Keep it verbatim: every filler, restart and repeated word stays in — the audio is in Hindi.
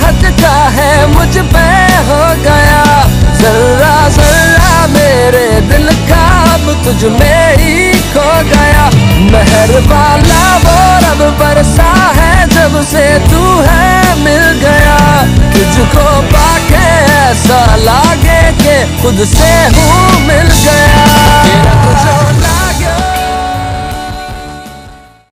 लगता है मुझ पे हो गया। जर्रा जर्रा मेरे दिल का अब तुझ में ही खो गया। मेहर वाला वो रब बरसा है जब से तू है मिल गया। तुझको पाके ऐसा लागे कि खुद से हूँ मिल गया।